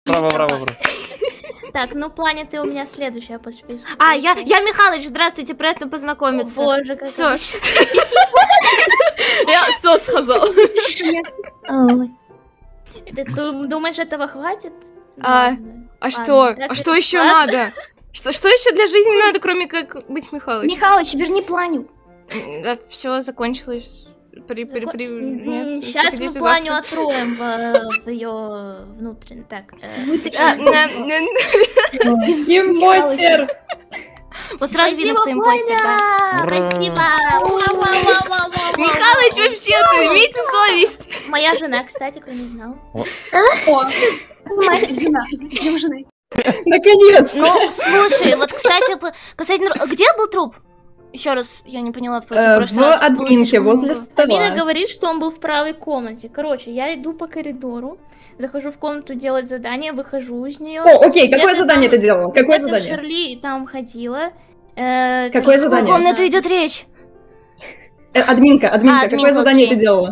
Браво, браво, браво. Так, ну, Планя, ты у меня следующая по списку. А, я Михалыч, здравствуйте, приятно познакомиться. О, боже, как Все. Я все сказал. Ты думаешь, этого хватит? А что? А что еще надо? Что еще для жизни надо, кроме как быть Михалычем? Михалыч, верни Планю. Все закончилось. Сейчас мы Планю отроем в ее внутренний. Так. Импостер. Вот сразу видно, кто импостер, да. Спасибо. Михалыч, вообще-то, имейте совесть. Моя жена, кстати, кто не знал. Моя жена. Жены. Наконец. Ну, слушай, вот, кстати, касательно... Где был труп? Еще раз, я не поняла в прошлый раз. В админке возле стола. Амина говорит, что он был в правой комнате. Короче, я иду по коридору, захожу в комнату делать задание, выхожу из нее. О, окей, какое задание ты делала? Какое задание? Шерли там ходила. Какое задание? О какой комнате идет речь? Админка, какое задание ты делала?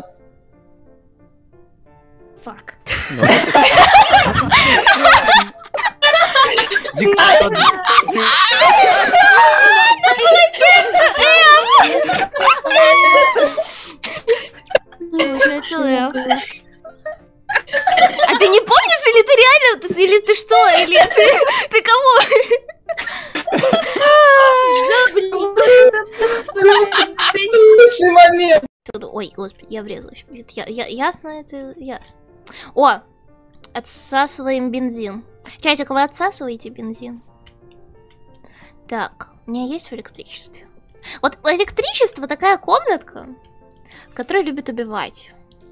Фак. А ты не помнишь, или ты реально, или ты что, или ты кого? Лучший момент. Ой, господи, я врезалась. Ясно, это ясно. О, отсасываем бензин. Чатик, вы отсасываете бензин? Так, у меня есть в электричестве. Вот электричество такая комнатка, которая любит убивать.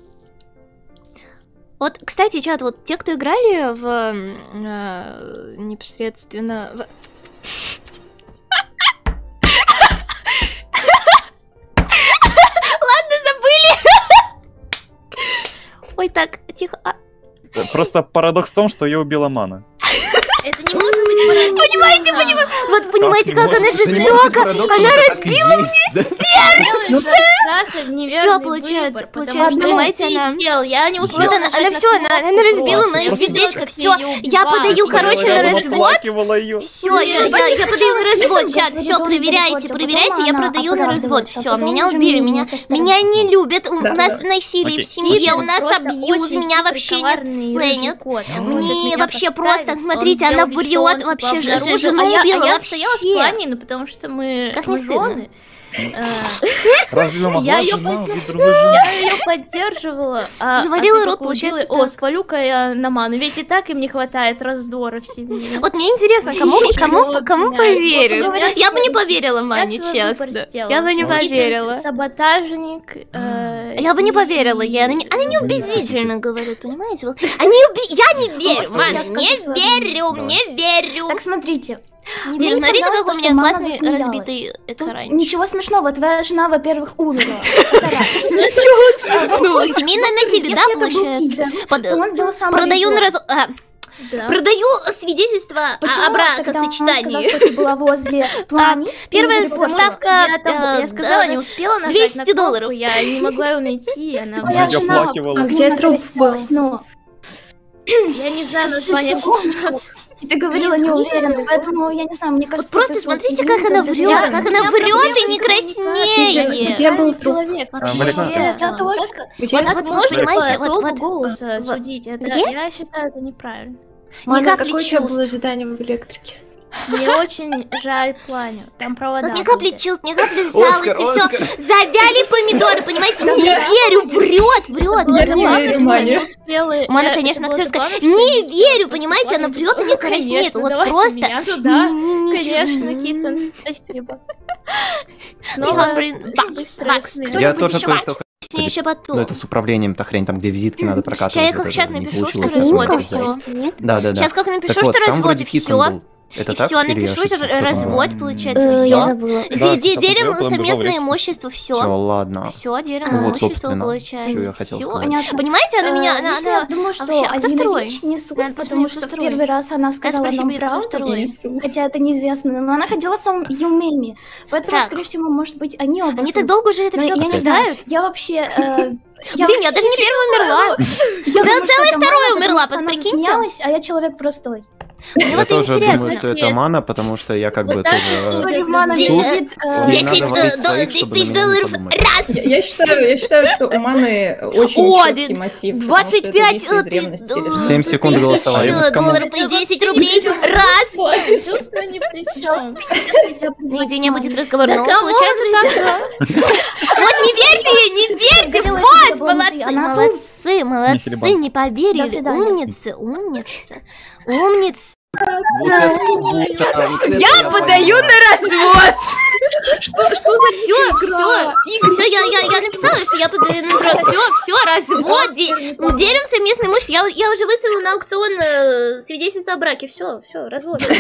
Вот, кстати, чат, вот те, кто играли в непосредственно... Ладно, забыли. Ой, так, тихо. Просто парадокс в том, что ее убила Мана. Это не может быть парадокс. Понимаете? Вот понимаете, как она жестока? Она разбила мне все, получается, понимаете, она... Я не успела. Вот она все, она разбила мое сердечко, все. Я подаю, короче, на развод. Все, я подаю на развод, чат, все, проверяйте, я продаю на развод, все, меня убили, меня не любят, у нас насилие в семье, у нас абьюз, меня вообще не ценят. Мне вообще просто, смотрите, она врет, вообще жену убила, я стояла с вообще. Планей, потому что мы жены. Разве могла жена убить другую жену? Я ее поддерживала. Заварила рот, получается. О, свалю-ка я на Ману. Ведь и так им не хватает раздора в семье. Вот мне интересно, кому поверю? Я бы не поверила Мане, честно. Я бы не поверила. Саботажник. Я бы не поверила ей. Она не убедительно говорит, понимаете? Я не верю, Мана, не верю. Так, смотрите. Не верю. Смотрите, как у меня классный разбитый экран. Ничего смешного, твоя жена, во-первых, умерла. Семейное насилие, да, получается? Продаю на развод. Продаю свидетельство о бракосочетании. Что ты была возле Плани. Первая ставка, я сказала, не успела нажать на $200. Я не могла ее найти. Моя жена. А где труп был? Я не знаю название. Ты говорила неуверенно, поэтому я не знаю, мне кажется... Вот просто смотрите, как она врет, и не краснеет. Где был труп? Я только... Вот понимаете, вот голоса судить, я считаю, это неправильно. Мана, какое еще было ожидание в электрике? Мне очень жаль Планю. Там провода. Ни капли чувств, ни капли жалости, все. Завяли помидоры, понимаете? Не верю, врет. Я не верю, Мане. Мана, конечно, актерская. Не верю, понимаете? Она врет, мне краснеет. Вот просто. Конечно, Китон. Спасибо. Я тоже кое-что. Еще потом. Ну, это с управлением, та хрень, там, где визитки надо прокатывать. Сейчас я как в чат напишу, что развод и все. Да. Сейчас как напишу, Так вот, что там развод вроде и Китсон все. был. Это И так? все, Или я напишу ошибся? развод, получается, Я все. забыла. Да, Делим было бы совместное говорить. имущество, Все, все. ладно. Все, делим Ну вот, имущество, собственно, получается. что я хотел Всё. сказать. Понятно. Понимаете, она меня... Лично я думаю, что вообще, а кто Алина второй? Вич не Иисус, Надо потому посмотреть, что кто в второй. первый раз она сказала спросить нам будет, кто правду, второй. хотя это неизвестно, но она ходила с Юмеми, поэтому, Так. скорее всего, может быть, они оба Они так Иисус. долго уже это Но все я не обсуждают. знаю, я вообще... Блин, я даже не первая умерла. Целая вторая умерла, она прикиньте. смеялась, а я человек простой. Мне Я вот тоже интересно. думаю, что это мана, потому что я как бы Вот так тоже... вот. Романа Ди- видит, Не надо 10 валить своих, чтобы на тысяч меня не долларов. подумали. Раз! Я считаю, что у Маны очень О, четкий мотив. потому что это 25 убийство из ревности или 7 секунд голосования. долларов и 10 рублей. Раз! Чувство ни при чем. Нигде не будет разговора. Да Ну, кому получается так. Вот не верьте ей, не верьте! Загорелась, Вот! это была внутри. Молодцы, Она молодцы, молодцы, Хилибан. не поверили. До свидания. Умницы, умницы. Умницы. Я подаю на развод! Что за все, я написала, что я подаю на развод. Все, развод. Делим совместный имущество. Я уже выставила на аукцион свидетельство о браке. Все, развод. Ты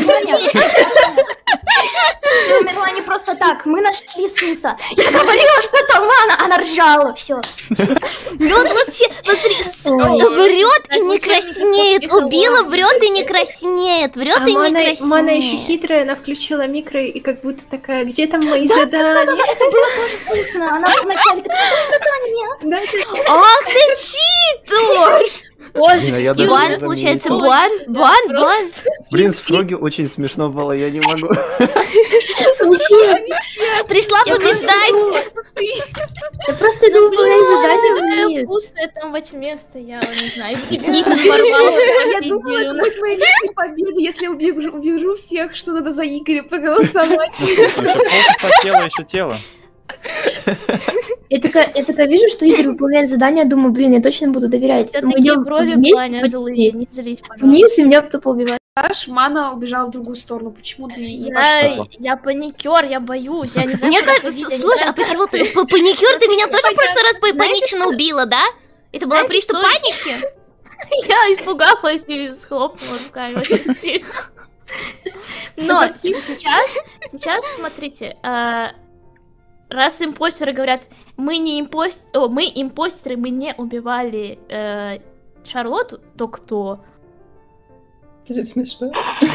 умерла не просто так, мы нашли Иисуса. Я говорила, что это Мана, она ржала, все. Ну вот вообще, смотри, врет и не краснеет. Убила, врет и не краснеет. Врет и не краснеет. Мана еще хитрая, она включила микро и как будто такая, где там мои задания? Это было тоже слышно. Она вначале такая, Да, Ах ты читер! Буан, получается, Буан. Блин, с Фроги очень смешно было, я не могу. Пришла побеждать. я просто иду выполнять задание вниз. Вкусное там 8 место, я не знаю. И Никита ворвался. Я думала, это будет моей личной победой, если убежу всех, что надо за Игоря проголосовать. Полчаса тело, еще тело. Я такая вижу, что Игорь выполняет задание, думаю, блин, я точно буду доверять. Это Мы такие идем брови вместе Ваня почти злые, не злись, пожалуйста. вниз, и меня тупо убивает. Мана убежала в другую сторону. Почему ты не Я паникер, я боюсь, я не знаю, Мне куда как... ходить, я не Слушай, знаю, а почему ты паникер? Ты меня тоже в прошлый раз панично убила, да? Это была Знаете, приступ что? паники? Я испугалась и схлопнула руками очень сильно. Но сейчас, смотрите, раз импостеры говорят, мы импостеры, мы не убивали Шарлотту, то кто? В смысле, что?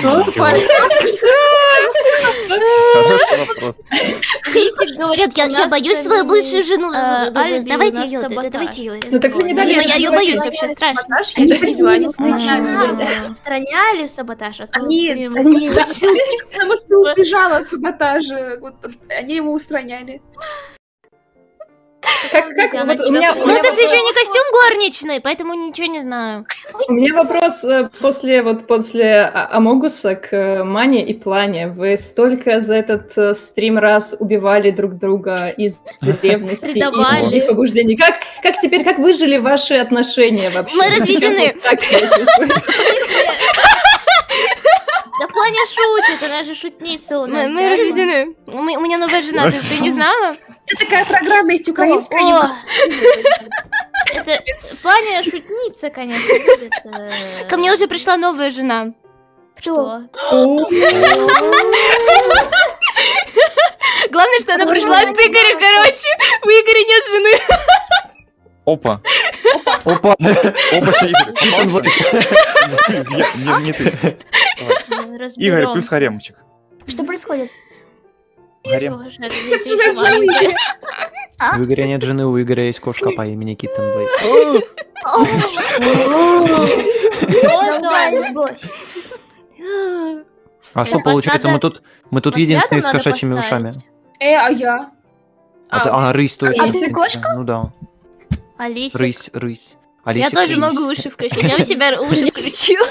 Хороший вопрос. Лисик говорит, Нет, я у нас боюсь свою бывшую жену. алиби, Давайте у нас ее, саботаж. давайте ее. Ну так вы не дали. Я ее боюсь вообще, страшно. Они признали Устраняли саботаж, а то Они потому что убежала от саботажа. Вот, они его устраняли. Как, вот у меня, Ну это же еще не костюм горничной, поэтому ничего не знаю. У меня вопрос после Амогуса к Мане и Плане. Вы столько за этот стрим раз убивали друг друга из ревности и Предавали. других побуждений. Как теперь, как выжили ваши отношения вообще? Мы разведены. Сейчас вот так себя чувствую. Да Планя шутит, она же шутница у нас. Мы разведены. У меня новая жена, ты не знала? Такая программа есть украинская. О, это Планя шутница, конечно. будет, Ко мне уже пришла новая жена. Кто? Главное, что она пришла от Игоря, короче. У Игоря нет жены. Опа. Опа! Опа, Игорь. Не ты. Игорь, плюс харемчик. Что происходит? Гарем. У Игоря нет жены, у Игоря есть кошка по имени Киттен Блейд. Давай, любовь. А что получается, мы тут единственные с кошачьими ушами. А я? А, рысь точно. А ты кошка? Ну да. Алисик. Рысь. А Я лисик тоже рысь. могу уши включить. Я у себя уши включила.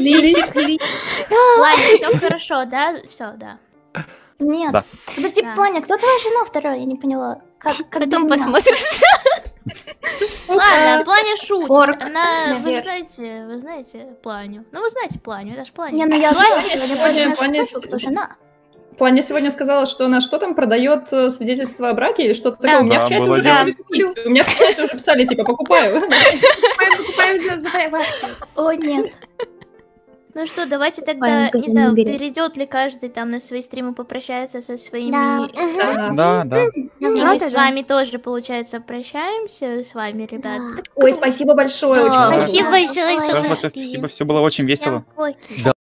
Ладно, все хорошо, да? Все, да. Нет. Да. Подожди, Да. Планя, кто твоя жена вторая? Я не поняла. Как без Потом меня? посмотришь. Ладно, Планя шутит. Орк, Она, вы наверное. знаете Планю. Ну, вы знаете Планю, это ж Планя. Не, ну я знаю, я Планя поэтому спросила, кто жена. Планя сегодня сказала, что она что там продает свидетельство о браке или что-то такое. У меня Да, в чате было уже дело. писали купить. У меня в чате уже писали, типа, покупаю. Покупаем за акции. О, нет. Ну что, давайте тогда, Ладно, не знаю, не берем. перейдет ли каждый там на свои стримы попрощается со своими... Да, да. И мы с вами тоже, получается, прощаемся с вами, ребят. Ой, спасибо большое. Да, очень Да. спасибо большое, что Спасибо, пришли. спасибо, все было очень весело. Всем поки. Да.